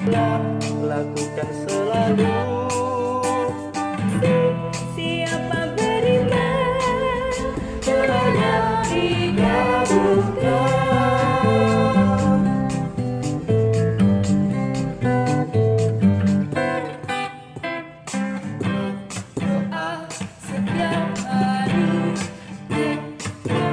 lakukan selalu. Siapa beriman Doanya dikabulkan. Doa setiap hari kita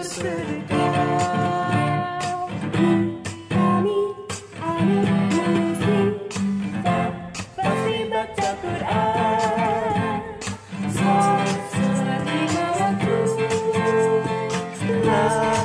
bersedekah. kami anak muslim pasti baca Quran. Sholat lima waktu.